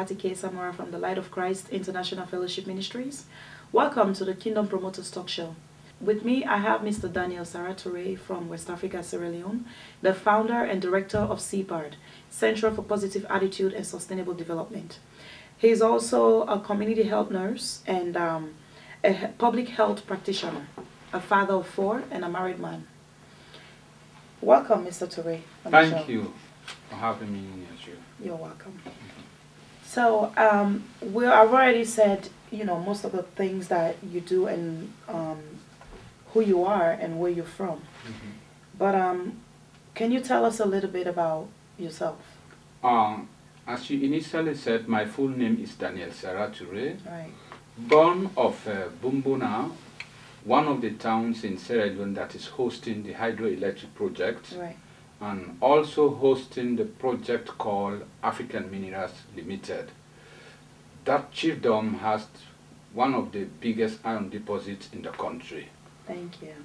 Patty K. Samora from the Light of Christ International Fellowship Ministries. Welcome to the Kingdom Promoters Talk Show. With me, I have Mr. Daniel Sarah-Touré from West Africa, Sierra Leone, the founder and director of CPAD, Center for Positive Attitude and Sustainable Development. He is also a community health nurse and a public health practitioner, a father of 4, and a married man. Welcome, Mr. Touré. Thank you for having me in your show. You're welcome. So, I've already said, most of the things that you do and who you are and where you're from. But can you tell us a little bit about yourself? As you initially said, my full name is Daniel Sarah-Touré. Right. Born of Bumbuna, one of the towns in Sierra Leone that is hosting the hydroelectric project. Right. And also hosting the project called African Minerals Limited. That chiefdom has one of the biggest iron deposits in the country. Thank you.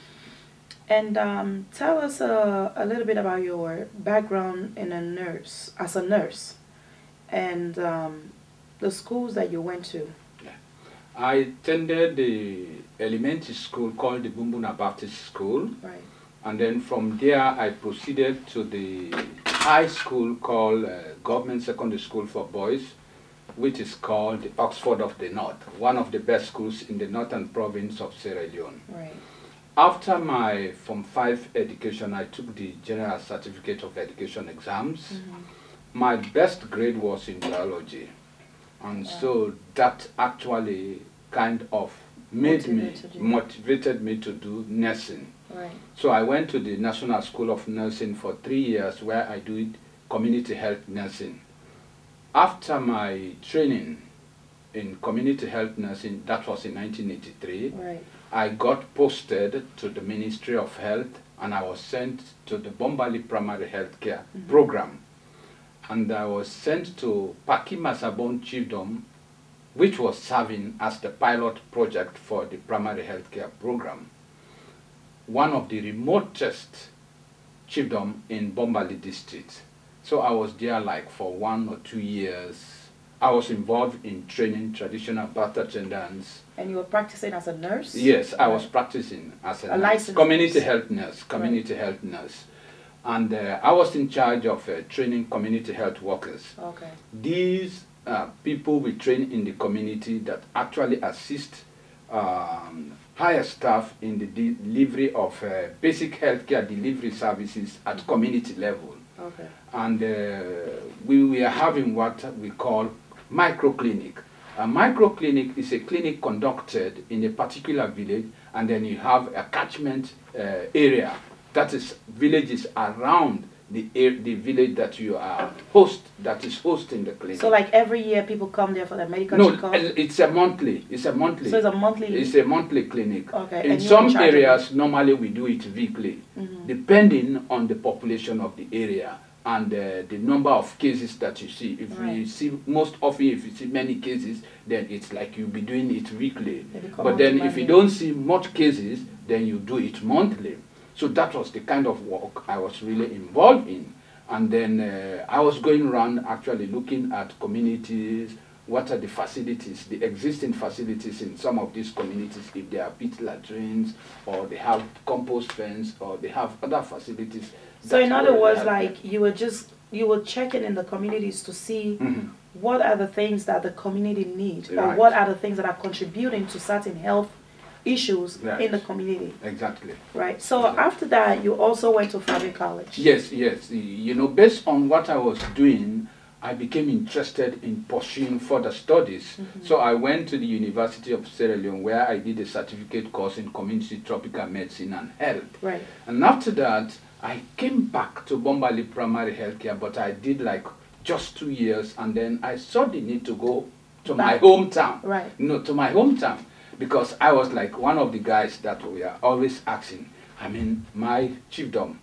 And tell us a little bit about your background as a nurse, and the schools that you went to. Yeah. I attended the elementary school called the Bumbuna Baptist School. Right. And then from there, I proceeded to the high school called Government Secondary School for Boys, which is called the Oxford of the North, one of the best schools in the northern province of Sierra Leone. Right. After my Form 5 education, I took the General Certificate of Education exams. My best grade was in biology. And so that actually kind of motivated me to do nursing. Right. So I went to the National School of Nursing for 3 years, where I did community health nursing. After my training in community health nursing, that was in 1983, right, I got posted to the Ministry of Health, and I was sent to the Bombali Primary Health Care Program. And I was sent to Paki Masabon Chiefdom, which was serving as the pilot project for the primary health care program. One of the remotest chiefdom in Bombali district. So I was there like for 1 or 2 years. I was involved in training traditional birth attendants. And you were practicing as a nurse? Yes, I was practicing as a nurse, community health nurse, health nurse. And I was in charge of training community health workers. Okay. These people we train in the community that actually assist higher staff in the delivery of basic healthcare delivery services at community level. Okay. And we were having what we call microclinic. A microclinic is a clinic conducted in a particular village, and then you have a catchment area, that is villages around the village that you are hosting the clinic. So like every year people come there for the medical checkup? No, it's a monthly. So it's a monthly? It's a monthly clinic. Okay. In some areas, normally we do it weekly, depending on the population of the area and the number of cases that you see. If you see, most often if you see many cases, then it's like you'll be doing it weekly. But then if you don't see much cases, then you do it monthly. So that was the kind of work I was really involved in. And then I was going around actually looking at communities, what are the facilities, the existing facilities in some of these communities, if they are pit latrines, or they have compost fence, or they have other facilities. So in other words, like you were checking in the communities to see what are the things that the community need, or what are the things that are contributing to certain health issues in the community. Exactly. Right. So after that, you also went to Fabric College. Yes, yes. Based on what I was doing, I became interested in pursuing further studies. So I went to the University of Sierra Leone, where I did a certificate course in community tropical medicine and health. Right. And after that, I came back to Bombali Primary Healthcare, but I did like just 2 years, and then I saw the need to go to my hometown. Right. To my hometown. Because I was like one of the guys that we are always asking. I mean, my chiefdom,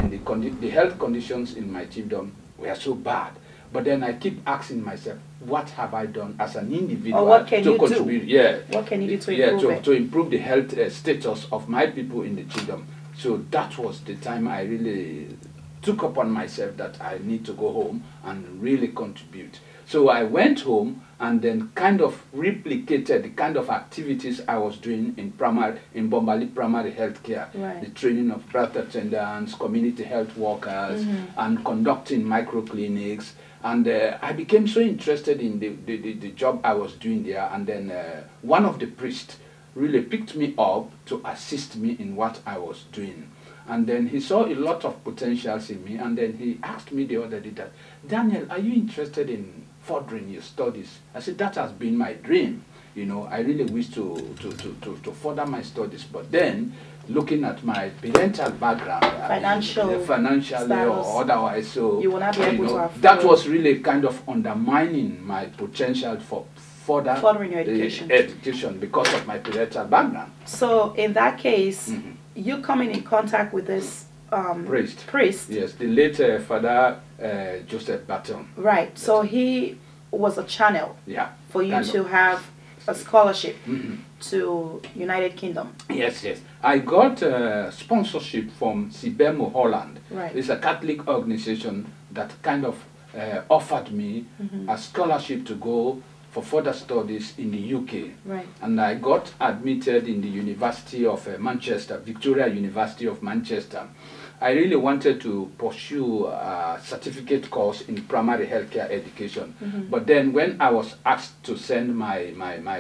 the health conditions in my chiefdom were so bad. But then I keep asking myself, what have I done as an individual to contribute? Yeah. What can you do to improve it? To improve the health status of my people in the chiefdom. So that was the time I really took upon myself that I need to go home and really contribute. So I went home and then kind of replicated the kind of activities I was doing in Bombali primary health care, Right. the training of birth attendants, community health workers, and conducting microclinics. And I became so interested in the job I was doing there. And then one of the priests really picked me up to assist me in what I was doing. And then he saw a lot of potentials in me, and then he asked me the other day that, Daniel, are you interested in furthering your studies? I said, that has been my dream. You know, I really wish to further my studies. But then, looking at my parental background, financially or otherwise, so you will not be able to afford. That was really kind of undermining my potential for furthering your education because of my parental background. So in that case, you coming in contact with this priest. Yes, the late Father Joseph Baton. Right. So he was a channel for you to have a scholarship to United Kingdom. Yes. I got sponsorship from Sibemo Holland. Right. It's a Catholic organization that kind of offered me a scholarship to go for further studies in the UK. Right. And I got admitted in the University of Manchester, Victoria University of Manchester. I really wanted to pursue a certificate course in primary healthcare education. But then when I was asked to send my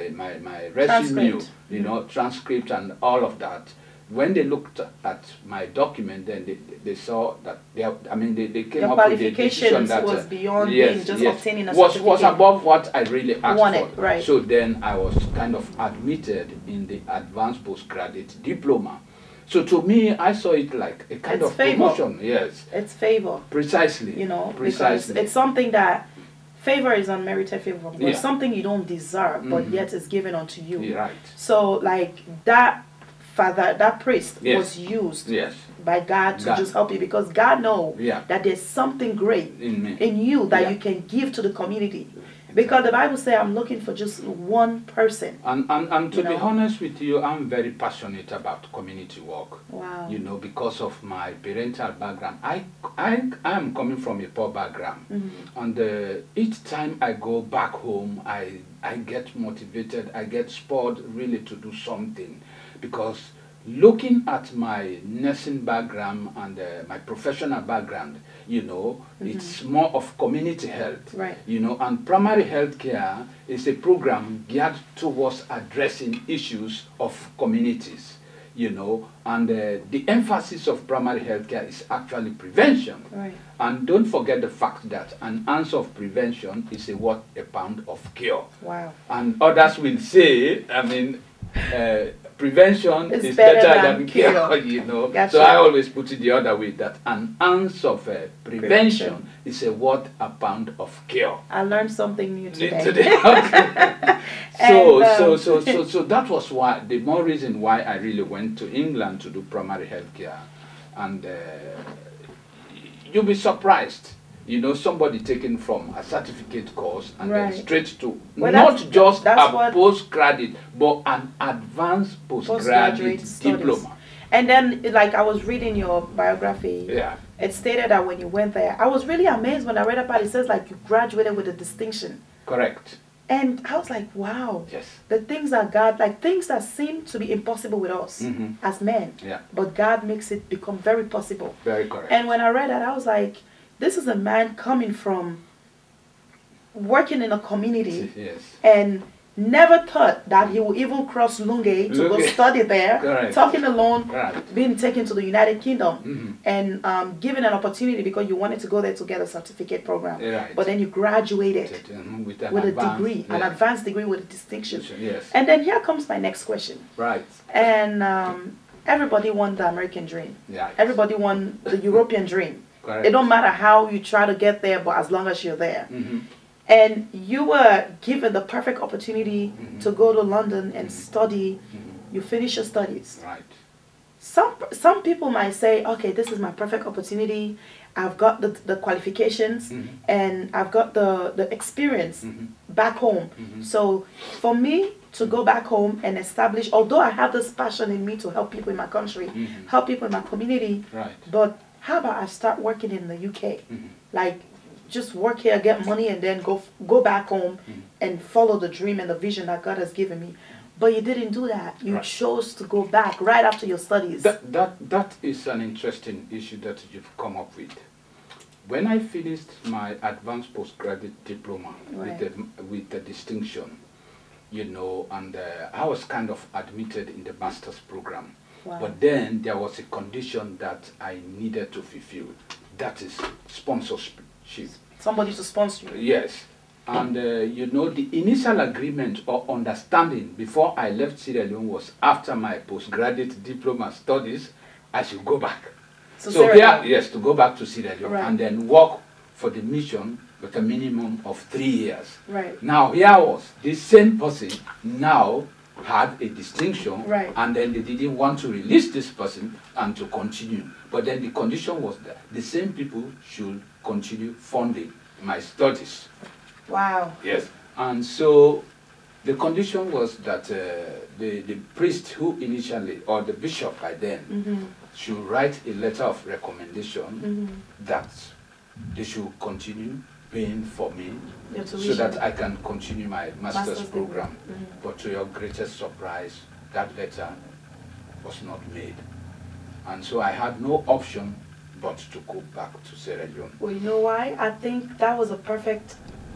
resume, transcript and all of that, when they looked at my document, then they saw that they came up with the decision that was beyond being just obtaining a certificate. Was above what I really asked for. Right. So then I was kind of admitted in the advanced postgraduate diploma. So to me, I saw it like a kind of promotion. Yes. It's favor. Precisely. Because it's something that favor is unmerited favor from God. Something you don't deserve, but yet is given unto you. Yeah, right. So like that priest was used by God to just help you, because God knows that there's something great in you that you can give to the community. Because the Bible says, I'm looking for just one person. And to be honest with you, I'm very passionate about community work. Wow. Because of my parental background. I am coming from a poor background. And each time I go back home, I get motivated, I get spurred really to do something. Because looking at my nursing background and my professional background, it's more of community health. Right. And primary health care is a program geared towards addressing issues of communities, and the emphasis of primary health care is actually prevention. Right. And don't forget the fact that an ounce of prevention is a pound of cure. Wow. And others will say, prevention is better than cure, Gotcha. So I always put it the other way, that an ounce of prevention is a pound of cure. I learned something new today. So that was why, the more reason why I really went to England to do primary health care. And you'll be surprised. Somebody taken from a certificate course and then straight to not just a postgraduate, but an advanced postgraduate diploma. And then, like, I was reading your biography. Yeah. It stated that when you went there, I was really amazed when I read about it. It says, like, you graduated with a distinction. Correct. And I was like, wow. Yes. The things that God, like, things that seem to be impossible with us as men. Yeah. But God makes it become very possible. Very correct. And when I read that, I was like, this is a man coming from working in a community and never thought that he would even cross Lunge to go study there, talking alone, being taken to the United Kingdom and given an opportunity because you wanted to go there to get a certificate program. But then you graduated with a degree, an advanced degree with a distinction. And then here comes my next question. Right. And everybody wants the American dream. Everybody wants the European dream. It don't matter how you try to get there, but as long as you're there. And you were given the perfect opportunity to go to London and study. You finish your studies. Right. Some people might say, okay, this is my perfect opportunity. I've got the qualifications and I've got the experience back home. So for me to go back home and establish, although I have this passion in me to help people in my country, help people in my community, but how about I start working in the UK? Like, just work here, get money, and then go back home and follow the dream and the vision that God has given me. But you didn't do that. You chose to go back right after your studies. That is an interesting issue that you've come up with. When I finished my advanced postgraduate diploma with the distinction, you know, and I was kind of admitted in the master's program. Wow. But then there was a condition that I needed to fulfill. That is sponsorship. Somebody to sponsor you. Yes. And, you know, the initial agreement or understanding before I left Sierra Leone was after my postgraduate diploma studies, I should go back. So here, yes, to go back to Sierra Leone and then work for the mission with a minimum of 3 years. Right. Now, here was this same person now had a distinction, and then they didn't want to release this person and to continue. But then the condition was that the same people should continue funding my studies. Wow. Yes. And so the condition was that the priest who initially, or the bishop by then, should write a letter of recommendation that they should continue paying for me so that I can continue my master's program. But to your greatest surprise, that letter was not made. And so I had no option but to go back to Sierra Leone. Well, you know why? I think that was a perfect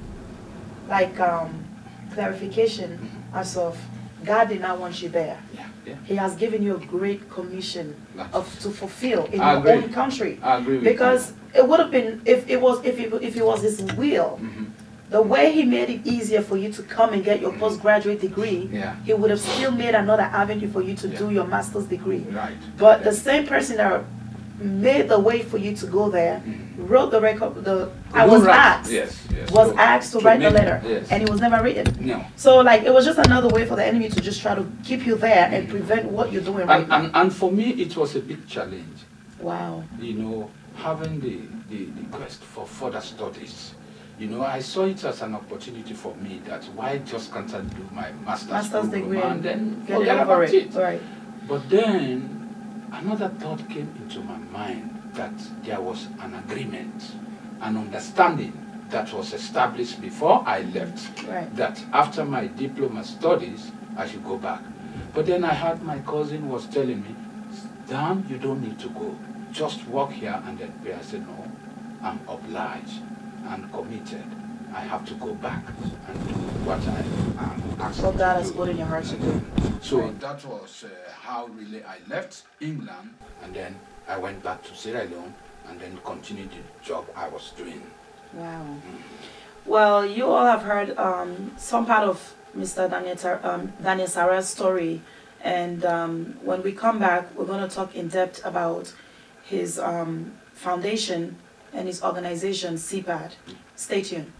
clarification as of God did not want you there. He has given you a great commission to fulfill in your own country. I agree with because it would have been if it was His will. The way He made it easier for you to come and get your postgraduate degree, He would have still made another avenue for you to do your master's degree. But the same person that made the way for you to go there wrote the record. I was asked to write the letter, and it was never written. No. So like it was just another way for the enemy to just try to keep you there and prevent what you're doing right now. And for me, it was a big challenge. Wow. You know, having the quest for further studies. You know, I saw it as an opportunity for me that why just can't I do my master's degree and then get forget about it. Right. But then another thought came into my mind that there was an agreement, an understanding that was established before I left, that after my diploma studies, I should go back. But then I heard my cousin was telling me, Dan, you don't need to go. Just work here and then pay. I said, no, I'm obliged and committed. I have to go back and do what I am asked what God has put in your heart to do. So that was how really I left England, and then I went back to Sierra Leone and then continued the job I was doing. Wow. Well, you all have heard some part of Mr. Daniel Sarah's story, and when we come back, we're going to talk in depth about his foundation and his organization, CPAD. Stay tuned.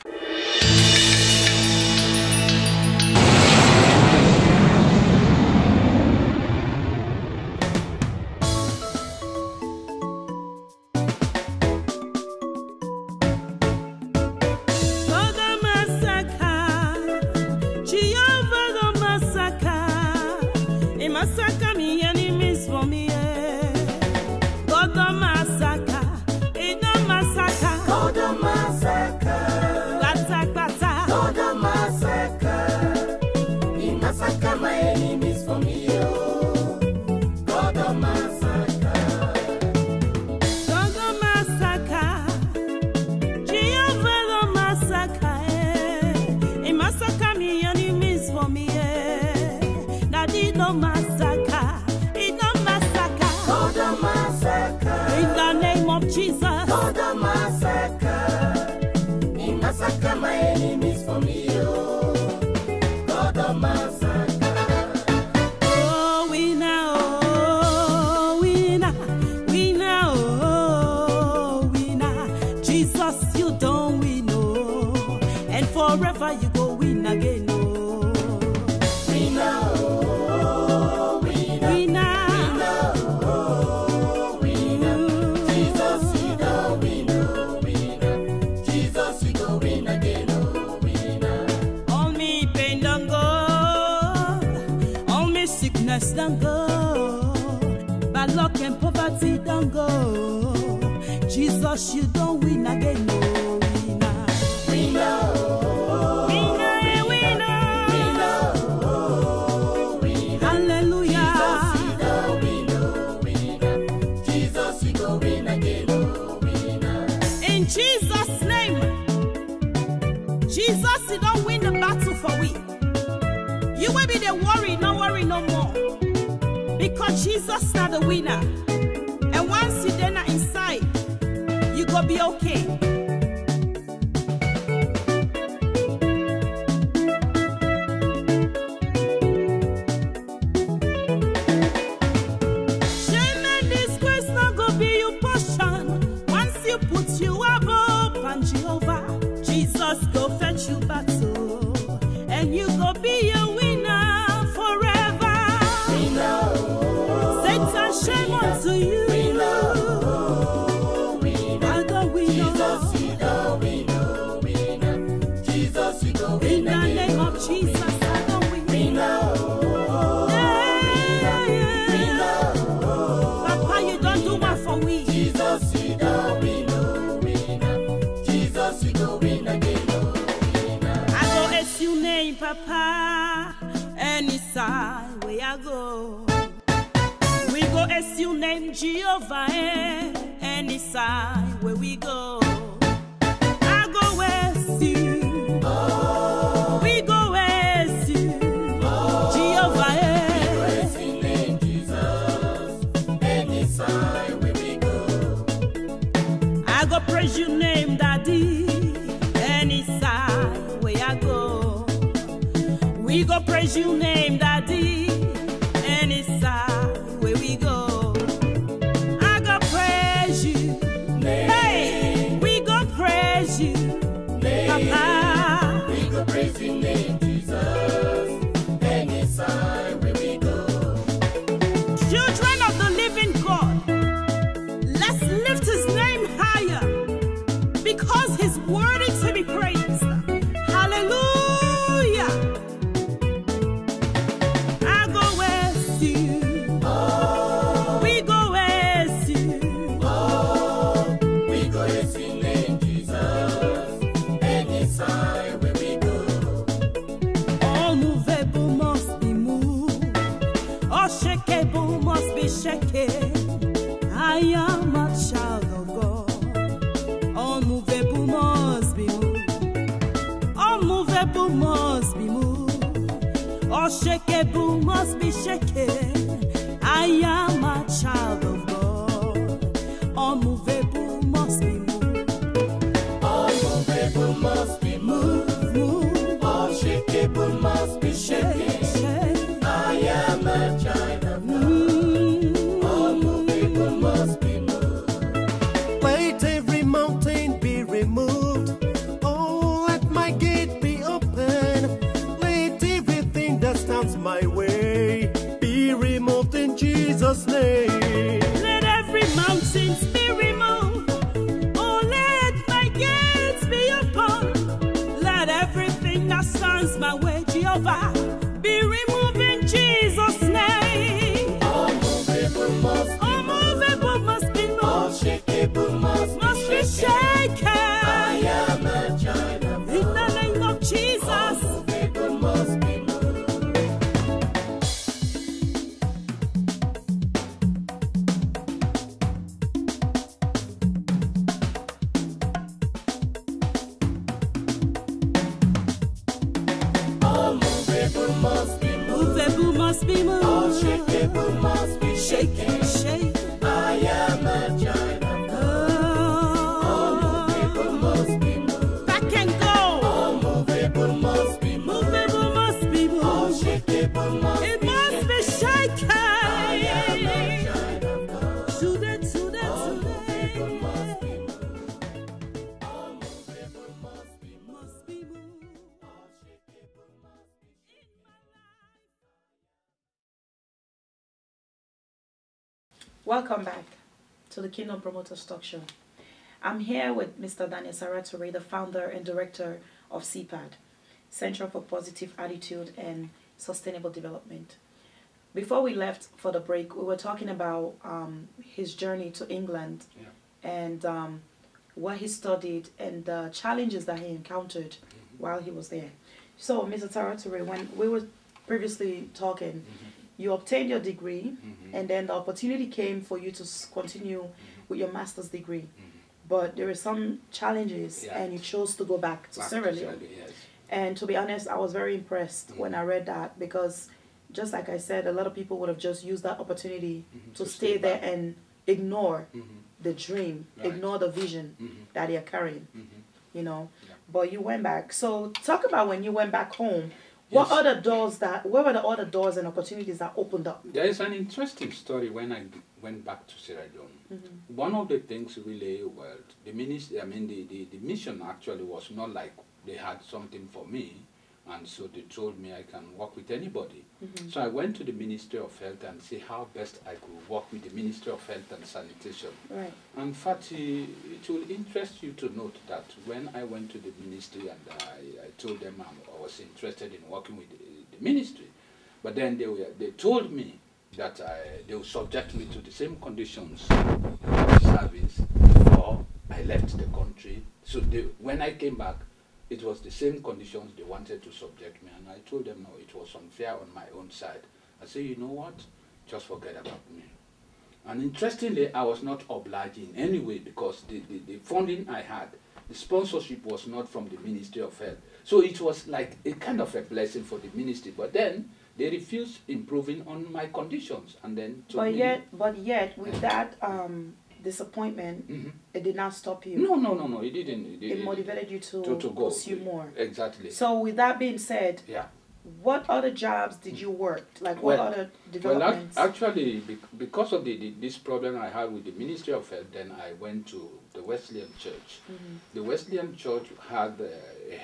Forever you go win again. Don't go, bad luck and poverty don't go. Jesus, you don't win again, no. Jesus, we go win again, oh, winner. In Jesus' name, Jesus, you don't win the battle for we. You will be the worry no more. Because Jesus not the winner. And once you then are inside, you go be okay. Shame and disgrace not go be your portion. Once you put you above and Jehovah, Jesus go fetch you battle, and you go be your winner forever. Satan, shame unto you. I go win. Jesus, we go win, oh, winner. Jesus, we go win In the again, name of oh, Jesus, I go win. winner. Papa, you don't do one for we. Jesus, we go win, oh, winner. Jesus, we go win again, oh, winner. I go ask your name, Papa. Any side where I go, we go ask your name, Jehovah. Any side where we go, I go ask you. We go ask you, Jehovah. Praise your name, Jesus. Any side where we go, I go praise your name, Daddy. Any side where I go, we go praise your name, Daddy. Any side where we go, I go praise you. Hey, we go praise you, Papa. we go praise your name, Jesus. Any side where we go, Children of the living God, let's lift his name higher, because he's worthy to be praised. Hallelujah. I go with you. We go with you. we go praise your name, Jesus. Any side where we go, All movable must be moved. All shakeable must be shaken. I am a child of God. All movable must be moved. All movable must be moved. All shakeable must be shaken. I am a child of God. All movable must be moved. all movable must be moved. Move, All shakeable must be shaken. shake. I am a child of God. All movable must be moved. Let every mountain be removed. Oh, let my gate be open. Let everything that stands my way be removed in Jesus' name. Let every mountain be removed. Oh, let my gates be open. Let everything that stands my way, Jehovah, be removed in Jesus' name. All movable must be All movable must be all moved, shakeable must must be be shaken. I shaken. am a child of In God. the name of All Jesus. movable must be moved. All movable must be moved. Movable must be moved. All shakeable must be shaken. Shake. I am a child of God. All movable must be moved. Back and go. All movable must be moved. Movable must be All moved. shakeable must It be must be shaken. I am a child of God. Today, today, All movable must be today. moved. All movable must be moved. Must be moved. All shakeable must be In my life. Welcome back to the Kingdom Promoters Talk Show. I'm here with Mr. Daniel Saratore, the founder and director of CPAD, Center for Positive Attitude and Sustainable Development. Before we left for the break, we were talking about his journey to England and what he studied and the challenges that he encountered while he was there. So, Mr. Saratore, when we were previously talking, you obtained your degree, and then the opportunity came for you to continue with your master's degree. But there were some challenges, and you chose to go back to Sierra Leone. Yes. And to be honest, I was very impressed when I read that, because just like I said, a lot of people would have just used that opportunity to stay there and ignore the dream, ignore the vision that they're carrying, you know. Yeah. But you went back. So talk about when you went back home. What other doors where were the other doors and opportunities that opened up? There is an interesting story when I went back to Sierra Leone. One of the things really, well, the ministry, I mean, the mission actually was not like they had something for me, and so they told me I can work with anybody. So I went to the Ministry of Health and see how best I could work with the Ministry of Health and Sanitation. Right. And Fatih, it will interest you to note that when I went to the ministry and I told them I was interested in working with the ministry, but then they told me that they would subject me to the same conditions of service before I left the country. So when I came back, it was the same conditions they wanted to subject me, and I told them no, it was unfair on my own side. I said, you know what, just forget about me. And interestingly, I was not obliged in any way, because the funding I had, the sponsorship was not from the Ministry of Health. So it was like a kind of a blessing for the ministry, but then they refused improving on my conditions, and then but yet with that disappointment, it did not stop you. No, it didn't. It motivated you to go. pursue more. Exactly. So with that being said, yeah, what other jobs did you work? Like what other developments? Well, actually, because of this problem I had with the Ministry of Health, then I went to the Wesleyan Church. The Wesleyan Church had a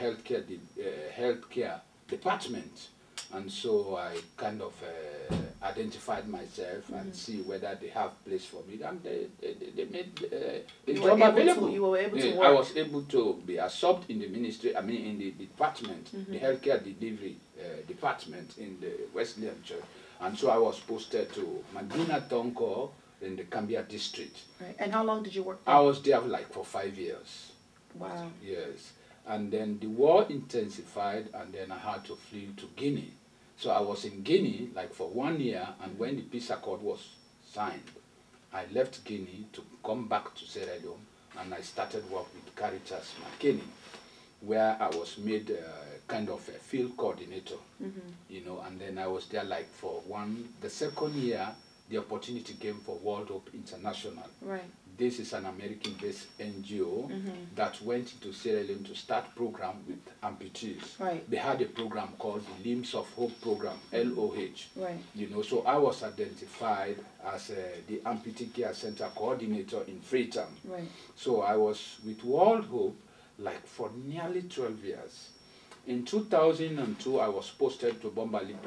healthcare department, and so I kind of identified myself and see whether they have place for me, and they made the job available. You were able to work. I was able to be absorbed in the ministry, I mean in the department, the healthcare delivery department in the Wesleyan Church, and so I was posted to Madina Tonko in the Cambia district. Right. And how long did you work there? I was there like for 5 years. Wow. Yes. And then the war intensified, and then I had to flee to Guinea. So I was in Guinea like for 1 year, and when the peace accord was signed, I left Guinea to come back to Sierra Leone, and I started work with Caritas McKinney, where I was made kind of a field coordinator, you know, and then I was there like for the second year, the opportunity came for World Hope International. Right. This is an American-based NGO that went into Sierra Leone to start program with amputees. Right. They had a program called the Limbs of Hope program, LOH. Right. You know, so I was identified as the Amputee Care Center coordinator in Freetown. Right. So I was with World Hope like for nearly 12 years. In 2002, I was posted to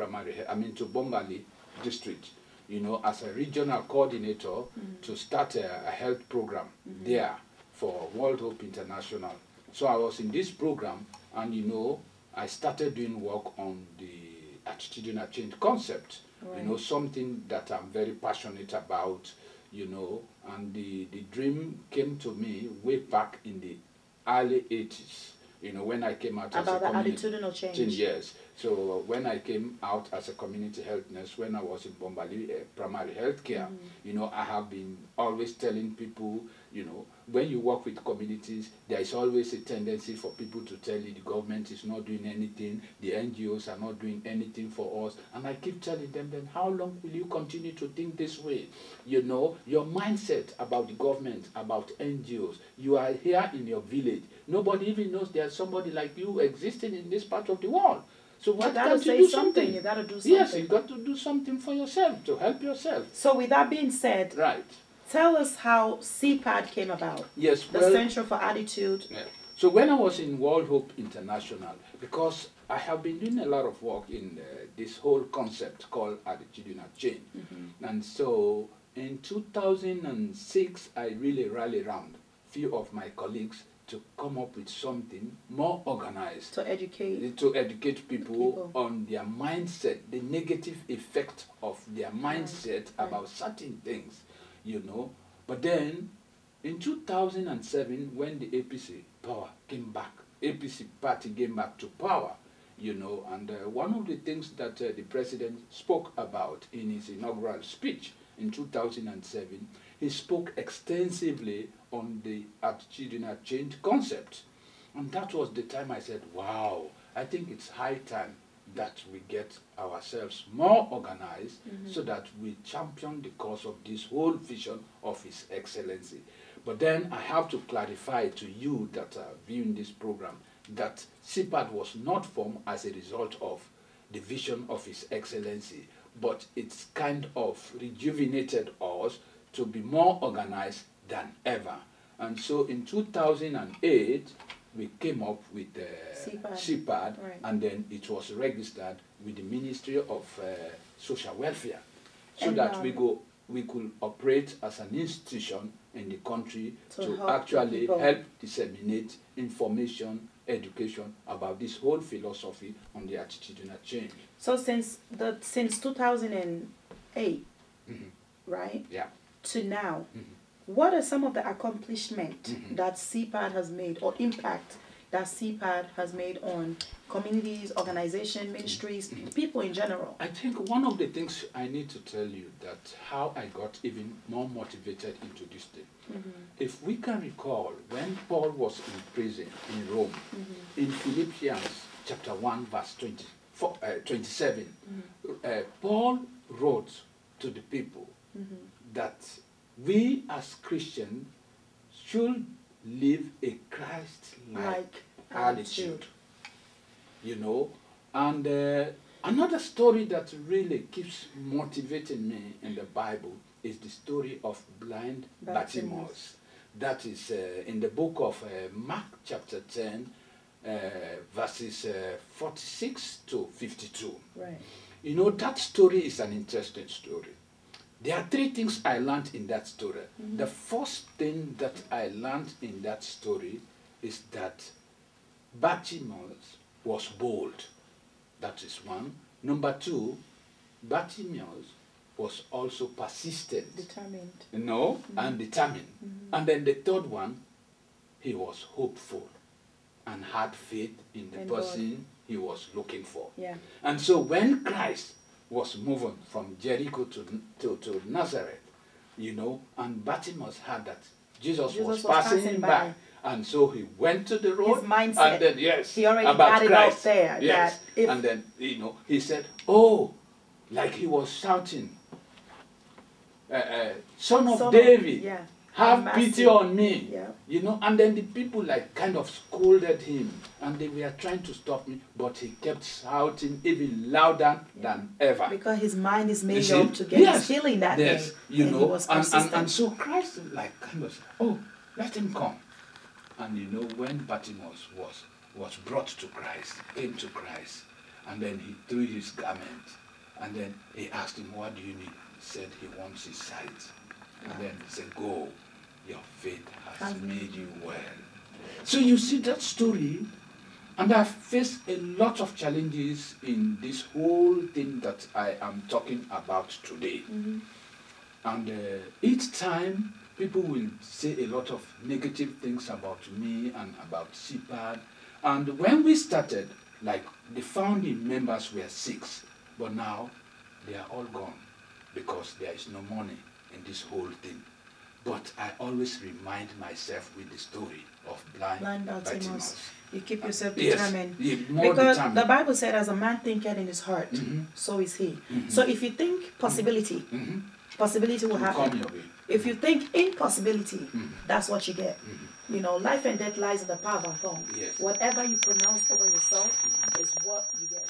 to Bombali district, you know, as a regional coordinator to start a health program there for World Hope International. So I was in this program, and you know, I started doing work on the attitudinal change concept, you know, something that I'm very passionate about, you know, and the dream came to me way back in the early 80s. You know, when I came out as a community... About the attitudinal change. Yes. So when I came out as a community health nurse, when I was in Bombali primary health care, you know, I have been always telling people, you know, when you work with communities, there is always a tendency for people to tell you the government is not doing anything, the NGOs are not doing anything for us. And I keep telling them, then how long will you continue to think this way? You know, your mindset about the government, about NGOs, you are here in your village. Nobody even knows there's somebody like you existing in this part of the world. So why can't you do something? You gotta do something. Yes, you got to do something for yourself, to help yourself. So with that being said, right, tell us how CPAD came about. Yes, the Center for Attitude. Yeah. So when I was in World Hope International, because I have been doing a lot of work in this whole concept called attitudinal change. And so in 2006, I really rallied around a few of my colleagues to come up with something more organized. To educate people on their mindset, the negative effect of their mindset about certain things, you know. But then, in 2007, when the APC power came back, APC party came back to power, you know, and one of the things that the president spoke about in his inaugural speech in 2007, he spoke extensively on the attitudinal change concept. And that was the time I said, wow, I think it's high time that we get ourselves more organized so that we champion the cause of this whole vision of His Excellency. But then I have to clarify to you that are viewing this program that CPAD was not formed as a result of the vision of His Excellency, but it's kind of rejuvenated us to be more organized than ever. And so in 2008, we came up with CPAD, right. and then it was registered with the Ministry of Social Welfare, so And, that we could operate as an institution in the country to help actually people. help disseminate information, education about this whole philosophy on the attitudinal change. So since 2008, right? Yeah. To now, what are some of the accomplishments that CPAD has made, or impact that CPAD has made on communities, organizations, ministries, people in general? I think one of the things I need to tell you that how I got even more motivated into this thing. If we can recall, when Paul was in prison in Rome, in Philippians chapter 1 verse 27, Paul wrote to the people that we as Christians should live a Christ-like attitude. You know, and another story that really keeps motivating me in the Bible is the story of blind Bartimaeus. That is in the book of Mark chapter 10, verses 46 to 52. Right. You know, that story is an interesting story. There are three things I learned in that story. The first thing that I learned in that story is that Bartimaeus was bold. That is one. Number two, Bartimaeus was also persistent. Determined. You know, and determined. And then the third one, he was hopeful and had faith in the person he was looking for. Yeah. And so when Christ was moving from Jericho to Nazareth, you know, and Bartimaeus heard that Jesus was passing by. And so he went to the road. His mindset, and then, yes, he already about had it Christ. out there. Yes. That if And then, you know, he said, oh, like he was shouting, Son of David, yeah. have pity on me. Yeah. You know, and then the people like kind of scolded him, and they were trying to stop me, but he kept shouting even louder than ever. Because his mind is made You up see? to get Yes. his healing that Yes, day. you and know, he was persistent. and so Christ like kind of said, oh, let him come. And you know, when Bartimaeus was brought to Christ, came to Christ, and then he threw his garment, and then he asked him, what do you need? He said he wants his sight. And then he said, go, your faith has made you well. So you see that story, and I've faced a lot of challenges in this whole thing that I am talking about today. And each time, people will say a lot of negative things about me and about CPAD. And when we started, like the founding members were 6, but now they are all gone because there is no money in this whole thing. But I always remind myself with the story of blind Bartimaeus. You keep yourself Yes, determined. more Because determined. the Bible said, as a man thinketh in his heart, so is he. So if you think possibility, possibility will Come happen. your way. If you think impossibility, that's what you get. You know, life and death lies in the power of our tongue. Yes. Whatever you pronounce over yourself is what you get.